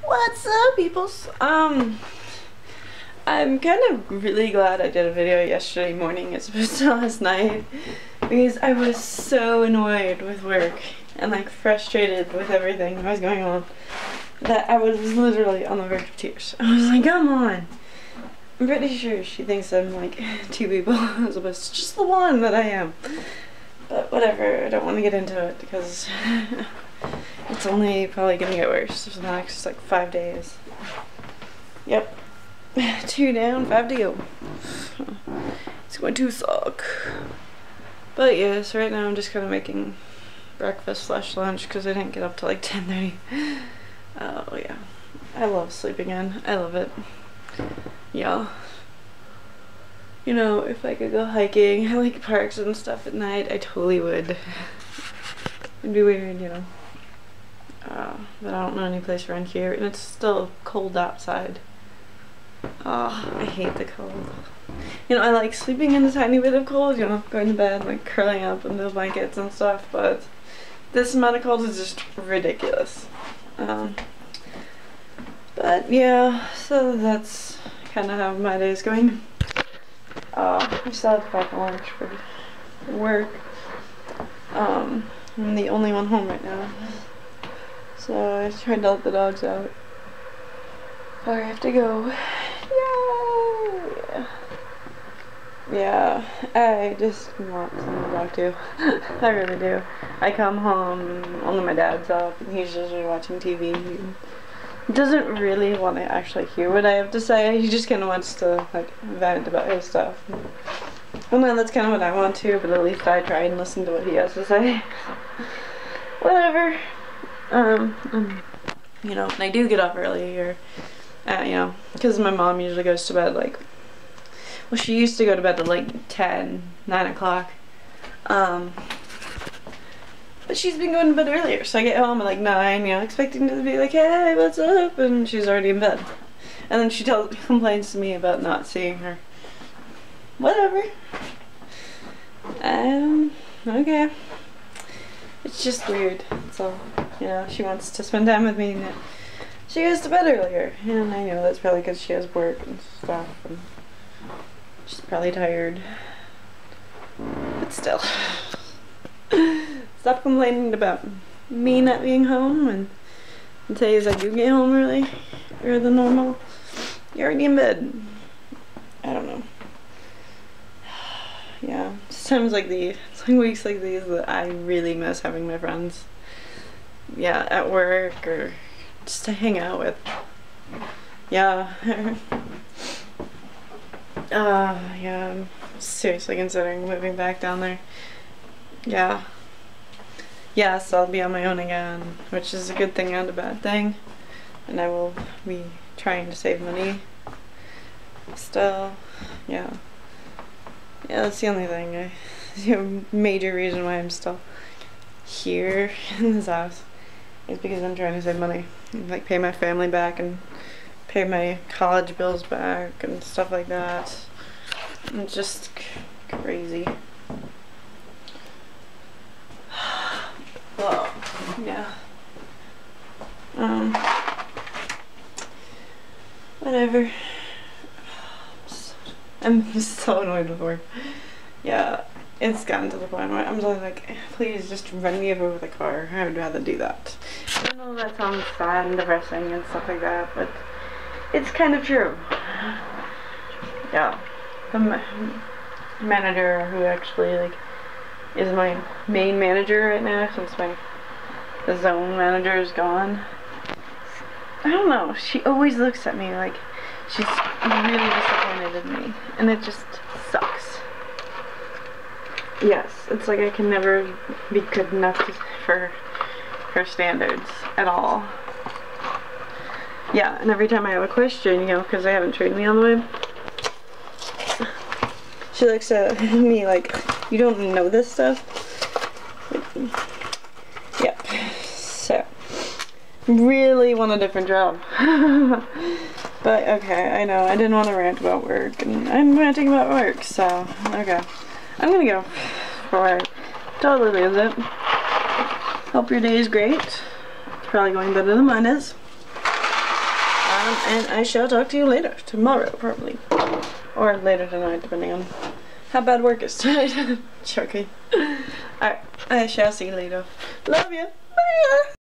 What's up, peoples? I'm kind of really glad I did a video yesterday morning as opposed to last night because I was so annoyed with work and like frustrated with everything that was going on that I was literally on the verge of tears. I was like, come on. I'm pretty sure she thinks I'm like two people as opposed to just the one that I am. But whatever, I don't want to get into it because it's only probably gonna get worse for the next like 5 days. Yep. 2 down, 5 to go. It's going to suck. But yeah, so right now I'm just kind of making breakfast slash lunch because I didn't get up till like 10:30. Oh yeah. I love sleeping in. I love it. Yeah. You know, if I could go hiking, I like parks and stuff at night, I totally would. It'd be weird, you know. But I don't know any place around here, and it's still cold outside. Oh, I hate the cold. You know, I like sleeping in a tiny bit of cold, you know, going to bed, like curling up in the blankets and stuff, but this amount of cold is just ridiculous. But yeah, so that's kind of how my day is going. I still have to pack my lunch for work. I'm the only one home right now. So I tried to let the dogs out. Before I have to go. Yay! Yeah, I just want someone to talk to. I really do. I come home and only my dad's up and he's just watching TV. He doesn't really want to actually hear what I have to say. He just kind of wants to like vent about his stuff. Well, no, that's kind of what I want to, but at least I try and listen to what he has to say. Whatever. You know, and I do get up early, or you know, because my mom usually goes to bed like, well, she used to go to bed at like 9 o'clock. But she's been going to bed earlier, so I get home at like 9, you know, expecting to be like, hey, what's up? And she's already in bed. And then she complains to me about not seeing her. Whatever. Okay. It's just weird. So, you know, she wants to spend time with me, and she goes to bed earlier. And I know that's probably because she has work and stuff, and she's probably tired. But still. Stop complaining about me not being home, and days I do get home early, earlier than normal, you're already in bed. I don't know. Yeah, it's times like these, it's like weeks like these that I really miss having my friends. Yeah, at work or just to hang out with. Yeah. Yeah, I'm seriously considering moving back down there. Yeah. Yes, I'll be on my own again, which is a good thing and a bad thing. And I will be trying to save money still. Yeah. Yeah, that's the only thing. The major reason why I'm still here in this house is because I'm trying to save money. And, like, pay my family back and pay my college bills back and stuff like that. It's just crazy. Well, yeah. Whatever. I'm so annoyed with work. Yeah, it's gotten to the point where I'm just like, please just run me over with a car. I would rather do that. I know that sounds sad and depressing and stuff like that, but it's kind of true. Yeah. The manager who actually like is my main manager right now since the zone manager is gone. I don't know, she always looks at me like she's really disappointed in me, and it just sucks. Yes, it's like I can never be good enough for her standards at all. Yeah, and every time I have a question, you know, because I haven't trained me all the way, she looks at me like, you don't know this stuff? Yep. So, really want a different job. But, okay, I know, I didn't want to rant about work, and I'm ranting about work, so, okay. I'm gonna go before I totally lose it. Hope your day is great. It's probably going better than mine is. And I shall talk to you later. Tomorrow, probably. Or later tonight, depending on how bad work is tonight. Joking. Alright, I shall see you later. Love you. Bye.